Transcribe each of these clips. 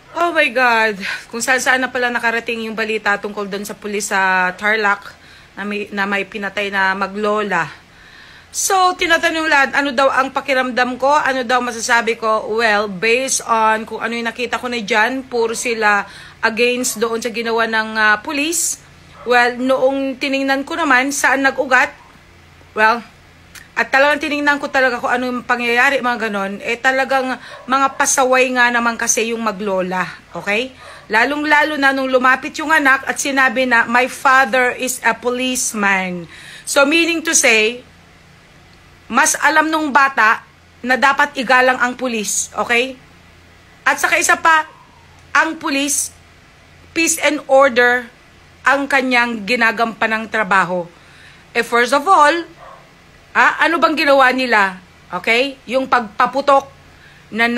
Oh my God. Kung saan na pala nakarating yung balita tungkol doon sa pulis sa Tarlac na may pinatay na maglola. So, tinatanong lahat, ano daw ang pakiramdam ko? Ano daw masasabi ko? Well, based on kung ano yung nakita ko na dyan, puro sila against doon sa ginawa ng pulis. Well, noong tiningnan ko naman, saan nag-ugat? Well, at talagang tiningnan ko talaga kung ano yung pangyayari, mga ganon, talagang mga pasaway nga naman kasi yung maglola, okay? Lalong-lalo na nung lumapit yung anak at sinabi na, my father is a policeman. So, meaning to say, mas alam nung bata na dapat igalang ang pulis, okay? At saka isa pa, ang pulis, peace and order, ang kanyang ginagampanang trabaho. First of all, ano bang ginawa nila? Okay? Yung pagpaputok na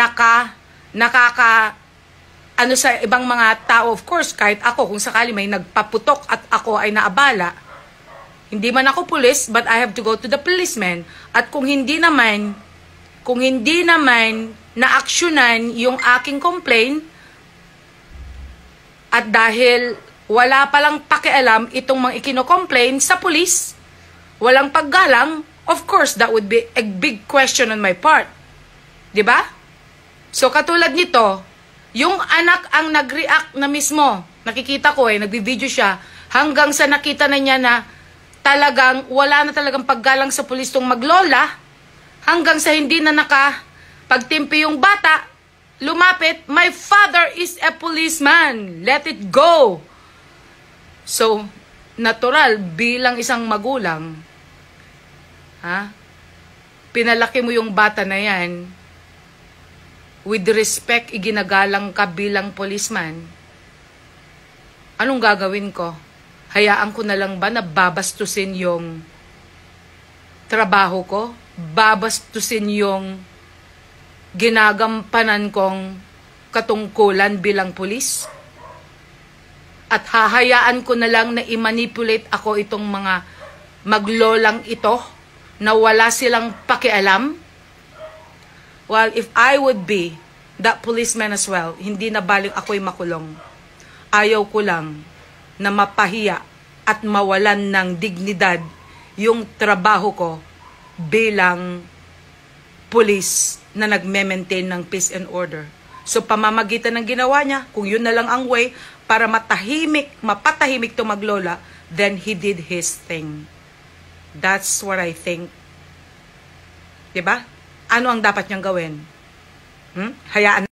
ano sa ibang mga tao, of course, kahit ako, kung sakali may nagpaputok at ako ay naabala, hindi man ako pulis, but I have to go to the policeman. At kung hindi naman na-aksyonan yung aking complaint, at dahil wala palang pakialam itong mga ikino-complain sa pulis, walang paggalang, of course, that would be a big question on my part. Diba? So, katulad nito, yung anak ang nag-react na mismo. Nakikita ko nagbi-video siya, hanggang sa nakita na niya na talagang wala na talagang paggalang sa pulis tong maglola, hanggang sa hindi na nakapagtimpi yung bata, lumapit, my father is a policeman. Let it go. So, natural, bilang isang magulang, pinalaki mo yung bata na yan, with respect, iginagalang ka bilang policeman, anong gagawin ko? Hayaan ko na lang ba na babastusin yung trabaho ko? Babastusin yung ginagampanan kong katungkulan bilang pulis? At hahayaan ko na lang na i-manipulate ako itong mga maglolang ito na wala silang pakialam? Well, if I would be that policeman as well, hindi na baling ako'y makulong. Ayaw ko lang na mapahiya at mawalan ng dignidad yung trabaho ko bilang pulis na nagme-maintain ng peace and order. So, pamamagitan ng ginawa niya, kung yun na lang ang way para mapatahimik to maglola, then he did his thing. That's what I think. Diba? Ano ang dapat niyang gawin? Hayaan